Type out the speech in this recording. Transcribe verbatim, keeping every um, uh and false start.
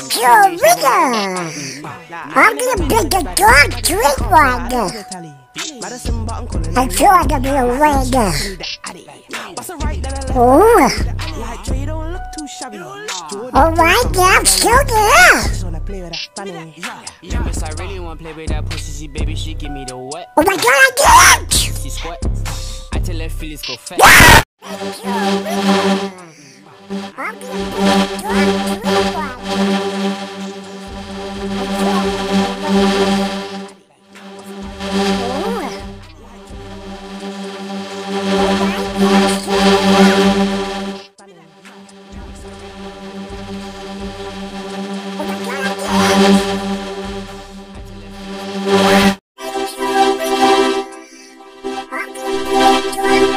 your rigger. I'm gonna make the dog drink one. I'm sure to be a winner. Oh. Alright, yeah, I'm still there. Yeah, miss, I really wanna play with that pussy, she baby, she give me the what? Oh my god, I did it! She squat. I tell her feelings go fat. I'm gonna make the dog drink one. I'm gonna